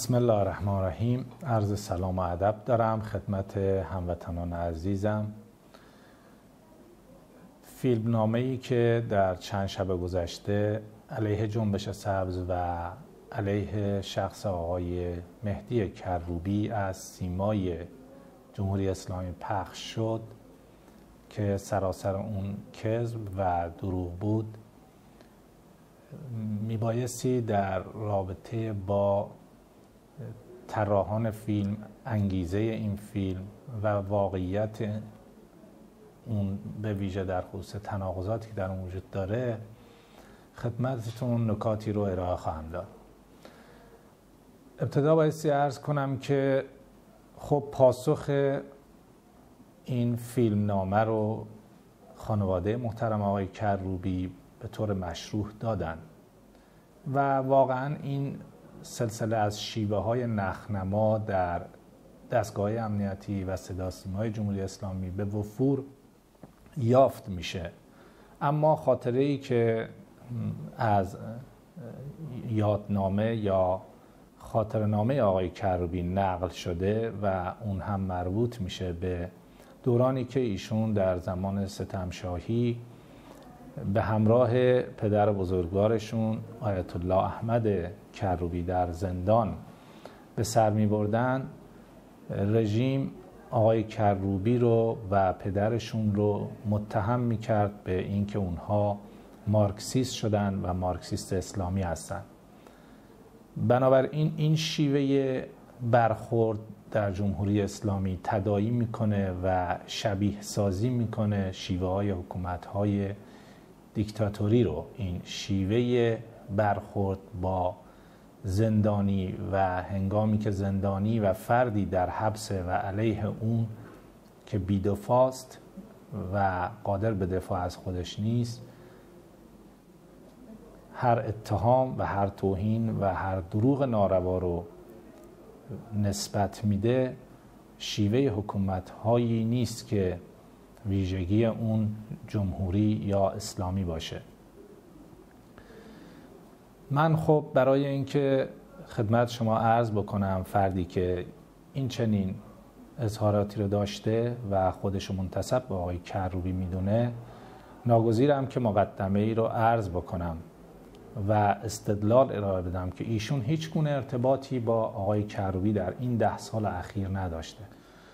بسم الله الرحمن الرحیم. عرض سلام و ادب دارم خدمت هموطنان عزیزم. فیلمنامه‌ای که در چند شب گذشته علیه جنبش سبز و علیه شخص آقای مهدی کروبی از سیمای جمهوری اسلامی پخش شد که سراسر اون کذب و دروغ بود، میبایستی در رابطه با طراحان فیلم، انگیزه این فیلم و واقعیت اون به ویژه در خصوص تناقضاتی که در اون وجود داره خدمتتون نکاتی رو ارائه خواهم داد. ابتدا بایستی عرض کنم که خب پاسخ این فیلمنامه رو خانواده محترم آقای کروبی به طور مشروح دادن و واقعا این سلسله از شیوه های نخنما در دستگاه امنیتی و صداوسیمای جمهوری اسلامی به وفور یافت میشه، اما خاطره‌ای که از یادنامه یا خاطرنامه آقای کروبی نقل شده و اون هم مربوط میشه به دورانی که ایشون در زمان ستمشاهی به همراه پدر بزرگوارشون آیت الله احمد کروبی در زندان به سر می بردن. رژیم آقای کروبی رو و پدرشون رو متهم می کرد به اینکه اونها مارکسیست شدن و مارکسیست اسلامی هستن. بنابراین این شیوه برخورد در جمهوری اسلامی تداعی میکنه و شبیه سازی میکنه شیوه های حکومت های دیکتاتوری رو. این شیوه برخورد با زندانی و هنگامی که زندانی و فردی در حبس و علیه اون که بی‌دفاعست و قادر به دفاع از خودش نیست، هر اتهام و هر توهین و هر دروغ ناروا رو نسبت میده، شیوه حکومت هایی نیست که ویژگی اون جمهوری یا اسلامی باشه. من خب برای اینکه خدمت شما عرض بکنم فردی که این چنین اظهاراتی رو داشته و خودش منتسب به آقای کروبی میدونه، ناگزیرم که مقدمه ای رو عرض بکنم و استدلال ارائه بدم که ایشون هیچ گونه ارتباطی با آقای کروبی در این 10 سال اخیر نداشته.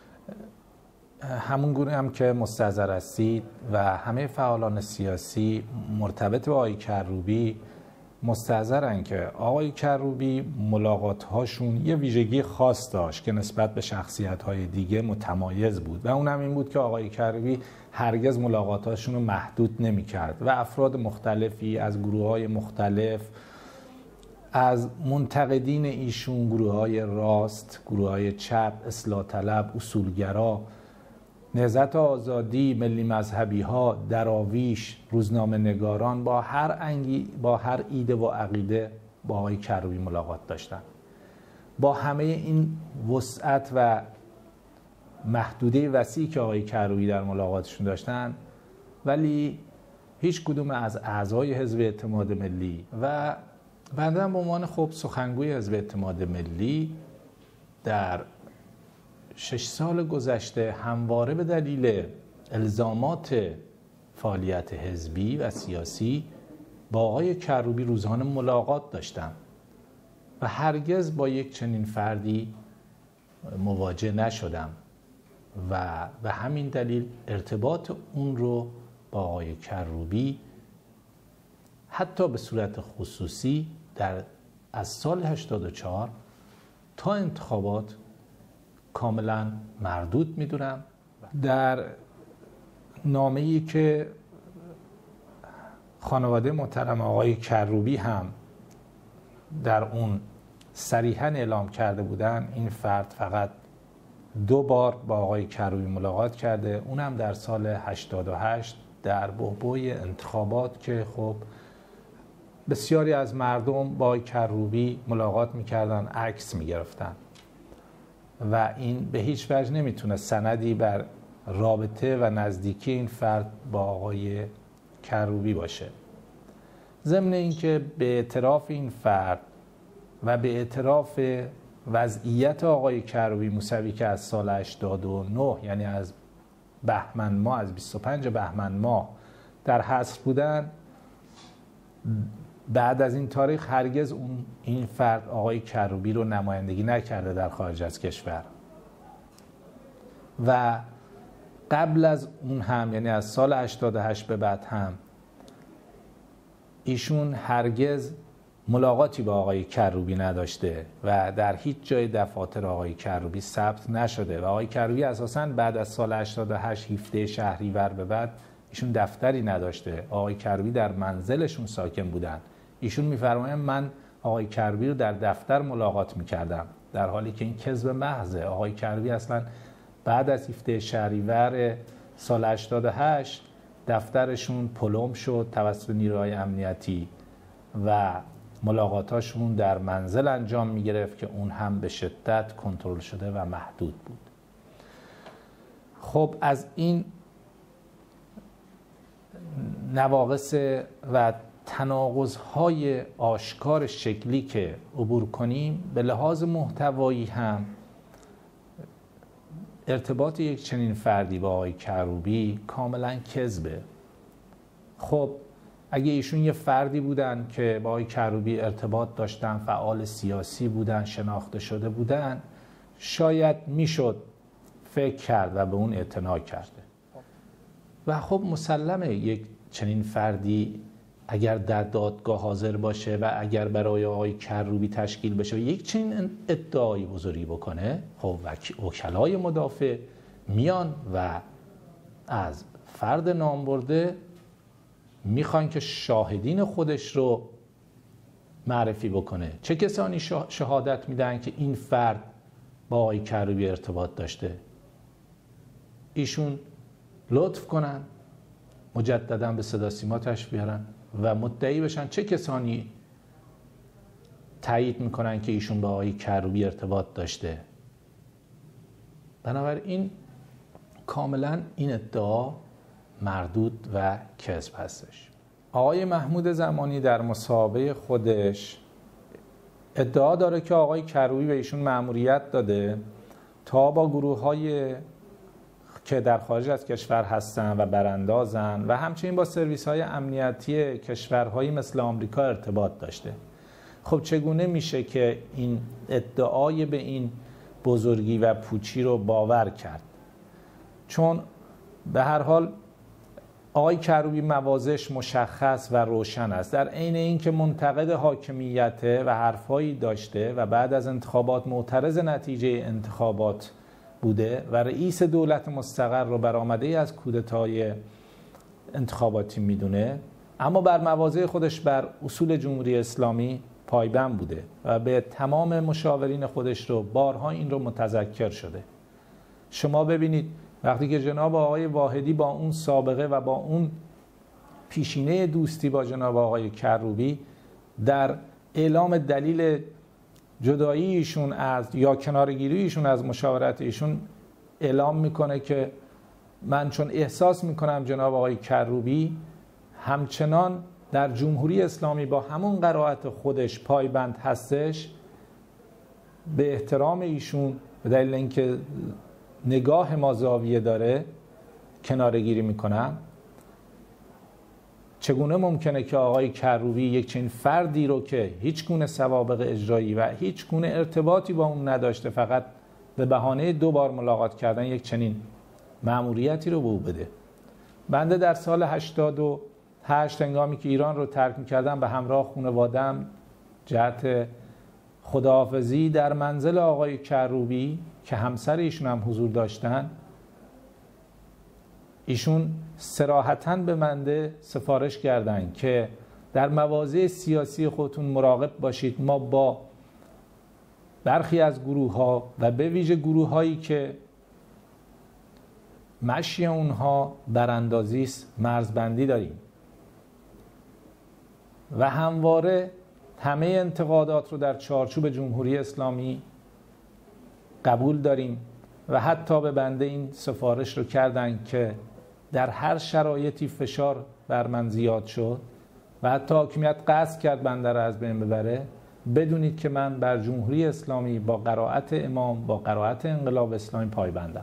همون گونه هم که مستحضر هستید و همه فعالان سیاسی مرتبط با آقای کروبی مستحضرن که آقای کروبی ملاقات‌هاشون یه ویژگی خاص داشت که نسبت به شخصیت‌های دیگه متمایز بود و اونم این بود که آقای کروبی هرگز ملاقات‌هاشون رو محدود نمی‌کرد و افراد مختلفی از گروه‌های مختلف، از منتقدین ایشون، گروه‌های راست، گروه‌های چپ، اصلاح طلب، اصولگرا، نهضت آزادی، ملی مذهبی ها، دراویش، روزنامه نگاران، با هر ایده و عقیده با آقای کروبی ملاقات داشتن. با همه این وسعت و محدوده وسیعی که آقای کروبی در ملاقاتشون داشتن، ولی هیچ کدوم از اعضای حزب اعتماد ملی و بنده به عنوان خب سخنگوی حزب اعتماد ملی در 6 سال گذشته همواره به دلیل الزامات فعالیت حزبی و سیاسی با آقای کروبی روزانه ملاقات داشتم و هرگز با یک چنین فردی مواجه نشدم و به همین دلیل ارتباط اون رو با آقای کروبی حتی به صورت خصوصی از سال 84 تا انتخابات کاملا مردود میدونم. در نامه‌ای که خانواده محترم آقای کروبی هم در اون صریحاً اعلام کرده بودن، این فرد فقط 2 بار با آقای کروبی ملاقات کرده، اونم در سال 88 در بحبوح انتخابات که خب بسیاری از مردم با آقای کروبی ملاقات میکردن، عکس میگرفتن و این به هیچ وجه نمیتونه سندی بر رابطه و نزدیکی این فرد با آقای کروبی باشه. ضمن اینکه به اعتراف این فرد و به اعتراف وضعیت آقای کروبی موسوی که از سال 89 یعنی از بهمن ماه، از 25 بهمن ماه در حصر بودن، بعد از این تاریخ هرگز این فرد آقای کروبی رو نمایندگی نکرده در خارج از کشور و قبل از اون هم یعنی از سال 88 به بعد هم ایشون هرگز ملاقاتی با آقای کروبی نداشته و در هیچ جای دفاتر آقای کروبی ثبت نشده و آقای کروبی اساساً بعد از سال 88 17 شهریور به بعد ایشون دفتری نداشته. آقای کروبی در منزلشون ساکن بودن. ایشون می‌فرمایند من آقای کروبی رو در دفتر ملاقات می‌کردم، در حالی که این کذب محضه. آقای کروبی اصلاً بعد از 17 شهریور سال 88 دفترشون پلم شد توسط نیروهای امنیتی و ملاقاتاشون در منزل انجام می‌گرفت که اون هم به شدت کنترل شده و محدود بود. خب از این نواقص و تناقض‌های آشکار شکلی که عبور کنیم، به لحاظ محتوایی هم ارتباط یک چنین فردی با آقای کروبی کاملا کذبه. خب اگه ایشون یه فردی بودن که با آقای کروبی ارتباط داشتن، فعال سیاسی بودن، شناخته شده بودن، شاید میشد فکر کرد و به اون اعتنا کرده. و خب مسلمه یک چنین فردی اگر در دادگاه حاضر باشه و اگر برای آقای کروبی تشکیل بشه و یک چنین ادعای بزرگی بکنه، خب وکلای مدافع میان و از فرد نامبرده میخوان که شاهدین خودش رو معرفی بکنه. چه کسانی شهادت میدن که این فرد با آقای کروبی ارتباط داشته؟ ایشون لطف کنن مجددا به صدا سیما تشریف بیارن و مدعی بشن چه کسانی تایید میکنن که ایشون با آقای کروبی ارتباط داشته. بنابراین کاملا این ادعا مردود و کذب هستش. آقای محمود زمانی در مصاحبه خودش ادعا داره که آقای کروبی به ایشون مأموریت داده تا با گروه‌های که در خارج از کشور هستن و براندازن و همچنین با سرویس‌های امنیتی کشورهایی مثل آمریکا ارتباط داشته. خب چگونه میشه که این ادعای به این بزرگی و پوچی رو باور کرد؟ چون به هر حال آقای کروبی مواضعش مشخص و روشن است. در عین اینکه منتقد حاکمیته و حرفایی داشته و بعد از انتخابات معترض نتیجه انتخابات بوده و رئیس دولت مستقر رو برآمده از کودتای انتخاباتی میدونه، اما بر مواضع خودش بر اصول جمهوری اسلامی پایبند بوده و به تمام مشاورین خودش رو بارها این رو متذکر شده. شما ببینید وقتی که جناب آقای واحدی با اون سابقه و با اون پیشینه دوستی با جناب آقای کروبی در اعلام دلیل جدایی ایشون از یا کنارگیری ایشون از مشاورت ایشون اعلام میکنه که من چون احساس میکنم جناب آقای کروبی همچنان در جمهوری اسلامی با همون قرائت خودش پایبند هستش، به احترام ایشون به دلیل اینکه نگاه ما زاویه داره کنارگیری میکنم. چگونه ممکنه که آقای کروبی یک چنین فردی رو که هیچ گونه سوابق اجرایی و هیچ گونه ارتباطی با اون نداشته، فقط به بهانه 2 بار ملاقات کردن یک چنین مأموریتی رو به او بده؟ بنده در سال 88 هنگامی که ایران رو ترک می‌کردم به همراه خانواده‌ام جهت خداحافظی در منزل آقای کروبی که همسر ایشون هم حضور داشتن، ایشون صراحتاً به بنده سفارش کردند که در مواضع سیاسی خودتون مراقب باشید. ما با برخی از گروه‌ها و به ویژه گروه‌هایی که مشی اونها براندازی است مرزبندی داریم و همواره همه انتقادات رو در چارچوب جمهوری اسلامی قبول داریم و حتی به بنده این سفارش رو کردن که در هر شرایطی فشار بر من زیاد شد و حتی حاکمیت قصد کرد بنده رو از بین ببره، بدونید که من بر جمهوری اسلامی با قرائت امام، با قرائت انقلاب اسلامی پایبندم.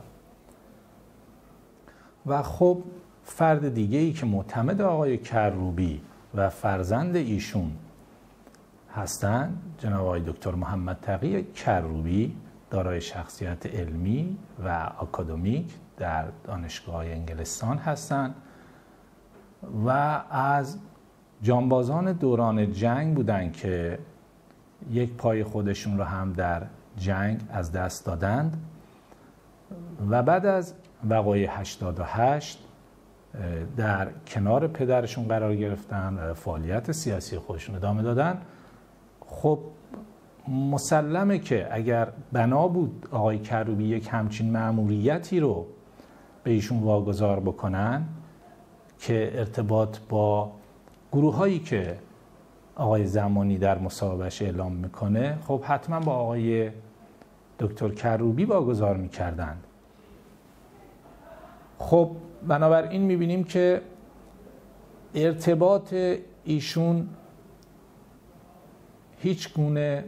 و خب فرد دیگه‌ای که معتمد آقای کروبی و فرزند ایشون هستند، جناب آقای دکتر محمد تقی کروبی، دارای شخصیت علمی و آکادمیک در دانشگاه انگلستان هستند و از جانبازان دوران جنگ بودند که یک پای خودشون رو هم در جنگ از دست دادند و بعد از وقایع 88 در کنار پدرشون قرار گرفتن و فعالیت سیاسی خودشون ادامه دادن. خب مسلمه که اگر بنا بود آقای کروبی یک همچین مأموریتی رو به ایشون واگذار بکنن که ارتباط با گروه هایی که آقای زمانی در مصاحبهش اعلام میکنه، خب حتما با آقای دکتر کروبی واگذار میکردن. خب بنابراین میبینیم که ارتباط ایشون هیچ گونه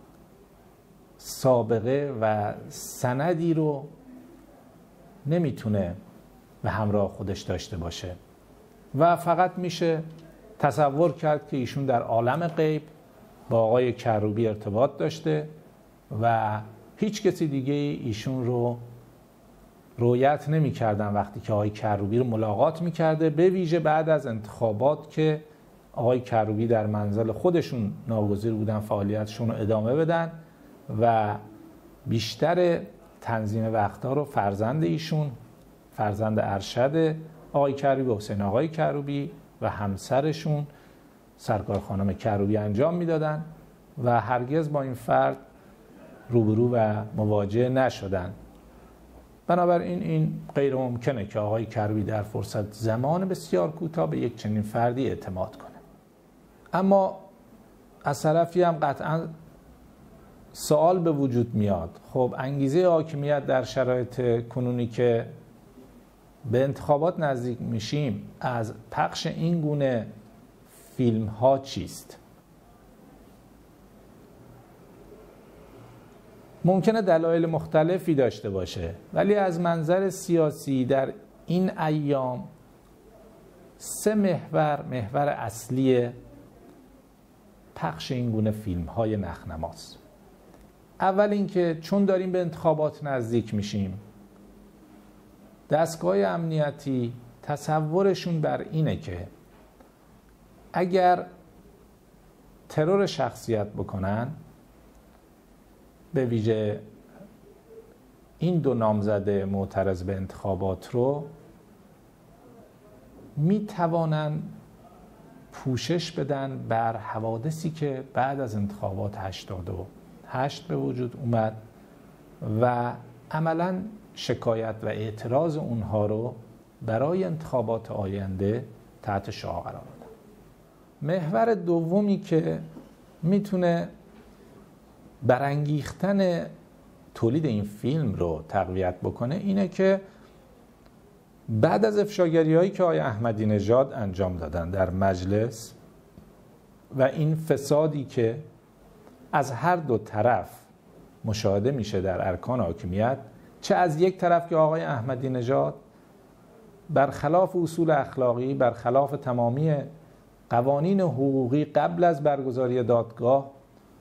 سابقه و سندی رو نمیتونه به همراه خودش داشته باشه و فقط میشه تصور کرد که ایشون در عالم غیب با آقای کروبی ارتباط داشته و هیچ کسی دیگه ایشون رو رؤیت نمی کردن وقتی که آقای کروبی رو ملاقات می کرده، به ویژه بعد از انتخابات که آقای کروبی در منزل خودشون ناگزیر بودن فعالیتشون رو ادامه بدن و بیشتر تنظیم وقتها رو فرزند ایشون، فرزند ارشد آقای کروبی، حسین آقای کروبی و همسرشون سرکار خانم کروبی انجام میدادن و هرگز با این فرد روبرو و مواجه نشدن. بنابراین این غیر ممکنه که آقای کروبی در فرصت زمان بسیار کوتاه به یک چنین فردی اعتماد کنه. اما از طرفی هم قطعا سوال به وجود میاد، خب انگیزه حاکمیت در شرایط کنونی که به انتخابات نزدیک میشیم از پخش این گونه فیلم ها چیست؟ ممکنه دلایل مختلفی داشته باشه، ولی از منظر سیاسی در این ایام 3 محور اصلی پخش این گونه فیلم های نخنماست. اول اینکه چون داریم به انتخابات نزدیک میشیم، دستگاه امنیتی تصورشون بر اینه که اگر ترور شخصیت بکنن، به ویژه این 2 نامزد معترض به انتخابات رو، می توانن پوشش بدن بر حوادثی که بعد از انتخابات 88 به وجود اومد و عملاً شکایت و اعتراض اونها رو برای انتخابات آینده تحت شعاع قرار بدن. محور دومی که میتونه برانگیختن تولید این فیلم رو تقویت بکنه اینه که بعد از افشاگری هایی که آقای احمدی نژاد انجام دادن در مجلس و این فسادی که از هر 2 طرف مشاهده میشه در ارکان حاکمیت، چه از یک طرف که آقای احمدی نژاد برخلاف اصول اخلاقی، برخلاف تمامی قوانین حقوقی قبل از برگزاری دادگاه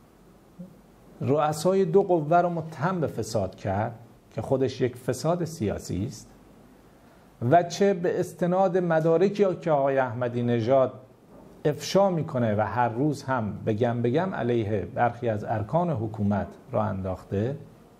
رؤسای 2 قوه رو متهم به فساد کرد که خودش یک فساد سیاسی است، و چه به استناد مدارکی که آقای احمدی نژاد افشا میکنه و هر روز هم بگم علیه برخی از ارکان حکومت را انداخته،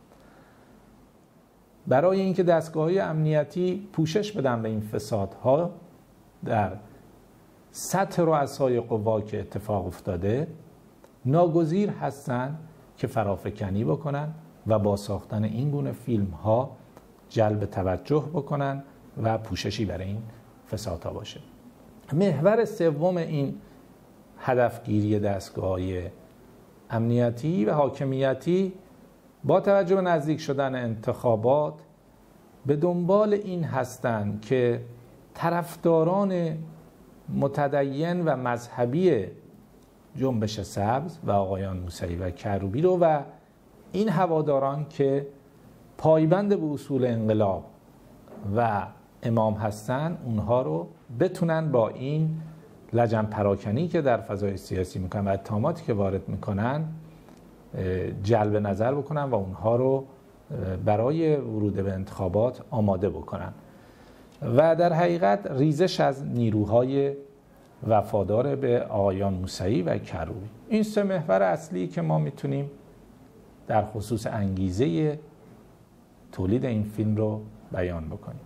برای اینکه دستگاه‌های امنیتی پوشش بدن به این فسادها در سطح رؤسای قوا که اتفاق افتاده، ناگزیر هستند که فرافکنی بکنن و با ساختن این گونه فیلم‌ها جلب توجه بکنن و پوششی برای این فسادها باشه. محور سوم این هدفگیری دستگاه‌های امنیتی و حاکمیتی با توجه به نزدیک شدن انتخابات به دنبال این هستند که طرفداران متدین و مذهبی جنبش سبز و آقایان موسوی و کروبی رو و این هواداران که پایبند به اصول انقلاب و امام هستن، اونها رو بتونن با این لجن پراکنی که در فضای سیاسی میکنن و اتهاماتی که وارد میکنن جلب نظر بکنن و اونها رو برای ورود به انتخابات آماده بکنن و در حقیقت ریزش از نیروهای وفادار به آقایان موسوی و کروبی. این سه محور اصلی که ما میتونیم در خصوص انگیزه تولید این فیلم رو بیان بکنیم.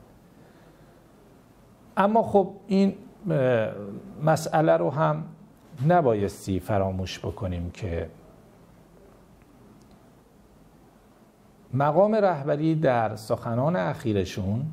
اما خب این مسئله رو هم نبایستی فراموش بکنیم که مقام رهبری در سخنان اخیرشون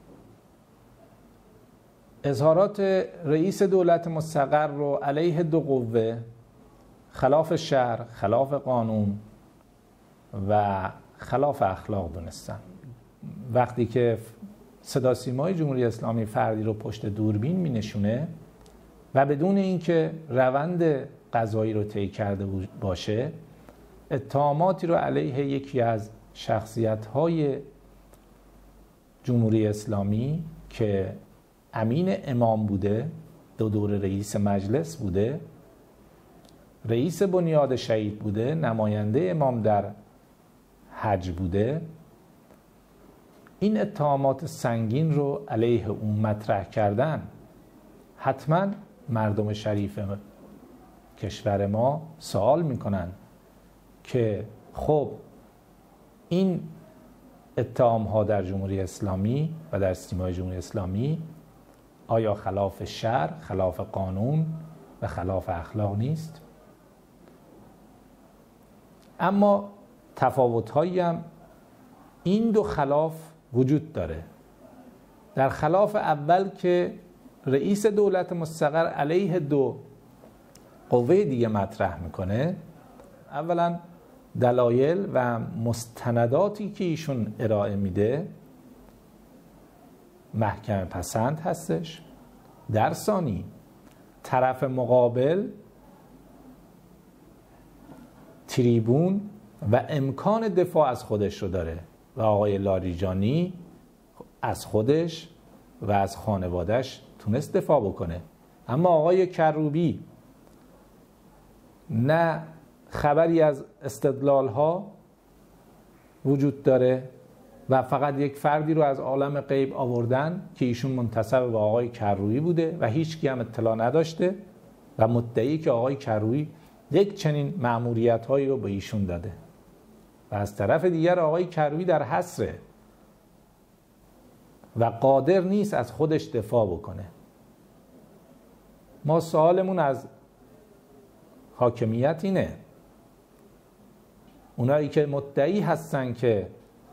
اظهارات رئیس دولت مستقر رو علیه دو قوه، خلاف شرع، خلاف قانون و خلاف اخلاق دونستن. وقتی که صدا سیمای جمهوری اسلامی فردی رو پشت دوربین می نشونه و بدون اینکه روند قضایی رو طی کرده باشه، اتهاماتی رو علیه یکی از شخصیت‌های جمهوری اسلامی که امین امام بوده، 2 دوره رئیس مجلس بوده، رئیس بنیاد شهید بوده، نماینده امام در حج بوده، این اتهامات سنگین رو علیه اون مطرح کردن، حتما مردم شریف کشور ما سوال میکنن که خب این اتهام ها در جمهوری اسلامی و در سیمای جمهوری اسلامی آیا خلاف شرع، خلاف قانون و خلاف اخلاق نیست؟ اما تفاوت‌هایی هم این دو خلاف وجود داره. در خلاف اول که رئیس دولت مستقر علیه 2 قوه دیگه مطرح میکنه، اولا دلایل و مستنداتی که ایشون ارائه میده محکمه پسند هستش. در ثانی طرف مقابل تریبون و امکان دفاع از خودش رو داره و آقای لاریجانی از خودش و از خانوادهش تونست دفاع بکنه. اما آقای کروبی نه خبری از استدلال ها وجود داره و فقط یک فردی رو از عالم غیب آوردن که ایشون منتسب به آقای کروبی بوده و هیچ کی هم اطلاع نداشته و مدعی که آقای کروبی یک چنین مأموریت هایی رو به ایشون داده و از طرف دیگر آقای کروبی در حصره و قادر نیست از خودش دفاع بکنه. ما سوالمون از حاکمیت اینه، اونایی که مدعی هستن که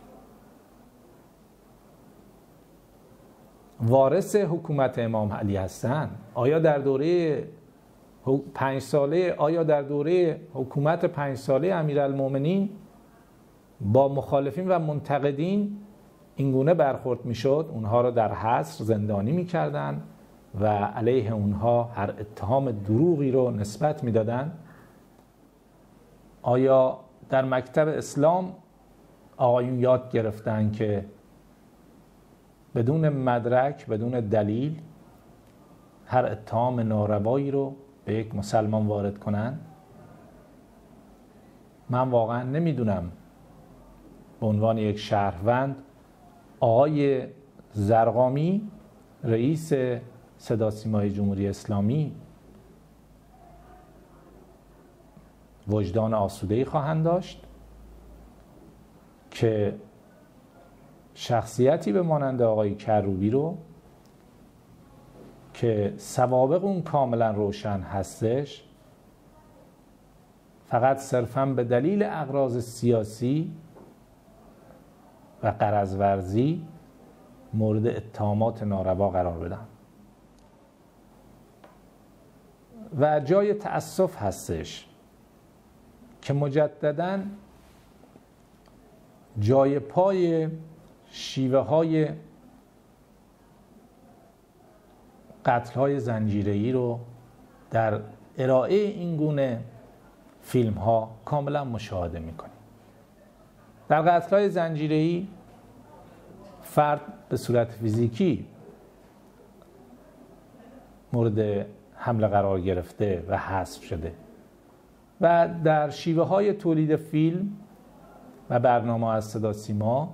وارث حکومت امام علی هستن، آیا در دوره 5 ساله، آیا در دوره حکومت 5 ساله امیرالمومنین با مخالفین و منتقدین اینگونه برخورد میشد؟ اونها رو در حصر زندانی میکردن و علیه اونها هر اتهام دروغی رو نسبت میدادن؟ آیا در مکتب اسلام آقایون یاد گرفتن که بدون مدرک، بدون دلیل هر اتهام ناروایی رو به یک مسلمان وارد کنن؟ من واقعا نمیدونم به عنوان یک شهروند آقای زرقامی رئیس صدا سیمای جمهوری اسلامی وجدان آسوده‌ای خواهند داشت که شخصیتی به مانند آقای کروبی رو که سوابق اون کاملا روشن هستش فقط صرفاً به دلیل اغراض سیاسی و غرض‌ورزی مورد اتهامات ناروا قرار بدن. و جای تأسف هستش که مجدداً جای پای شیوه های قتل های زنجیره‌ای رو در ارائه این گونه فیلم ها کاملا مشاهده میکنیم. در قتل‌های زنجیره‌ای فرد به صورت فیزیکی مورد حمله قرار گرفته و حذف شده و در شیوه های تولید فیلم و برنامه از صدا سیما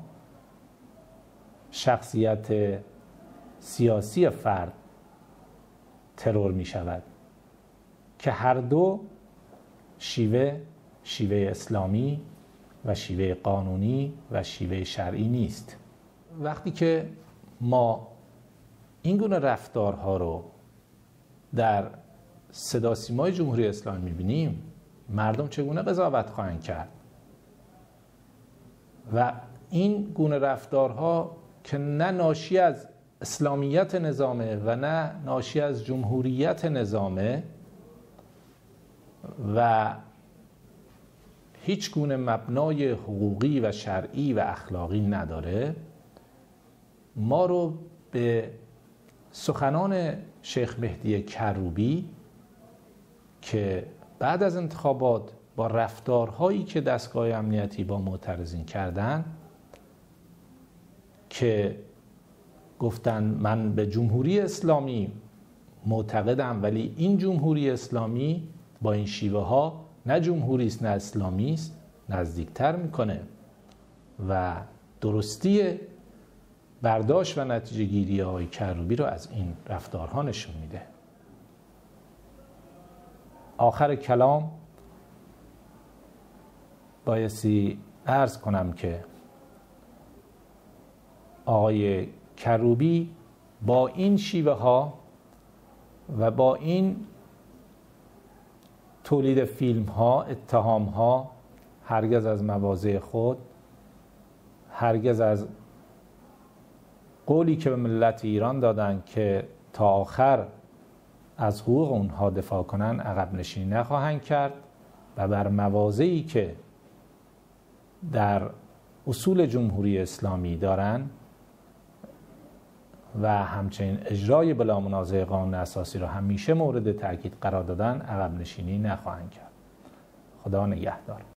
شخصیت سیاسی فرد ترور می شود که هر دو شیوه اسلامی و شیوه قانونی و شیوه شرعی نیست. وقتی که ما این گونه رفتارها رو در صدا سیمای جمهوری اسلامی می‌بینیم، مردم چگونه قضاوت خواهند کرد؟ و این گونه رفتارها که نه ناشی از اسلامیت نظامه و نه ناشی از جمهوریت نظامه و هیچ گونه مبنای حقوقی و شرعی و اخلاقی نداره، ما رو به سخنان شیخ مهدی کروبی که بعد از انتخابات با رفتارهایی که دستگاه امنیتی با معترضین کردن که گفتن من به جمهوری اسلامی معتقدم ولی این جمهوری اسلامی با این شیوه ها نه جمهوری است نه اسلامی است، نزدیکتر میکنه و درستی برداشت و نتیجه گیری آقای کروبی رو از این رفتارها نشون میده. آخر کلام بایستی عرض کنم که آقای کروبی با این شیوه ها و با این تولید فیلم ها، اتهام ها هرگز از مواضع خود، هرگز از قولی که به ملت ایران دادن که تا آخر از حقوق اونها دفاع کنن عقب نشینی نخواهند کرد و بر مواضعی که در اصول جمهوری اسلامی دارن و همچنین اجرای بلا منازع قانون اساسی را همیشه مورد تاکید قرار دادن عقب نشینی نخواهند کرد. خدا نگهدار.